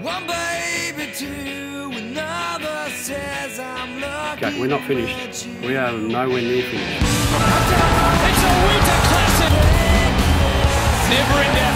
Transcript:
One baby, two, another says I'm lucky. Okay, we're not finished. We are nowhere near finished. It's a winter classic. Never in doubt.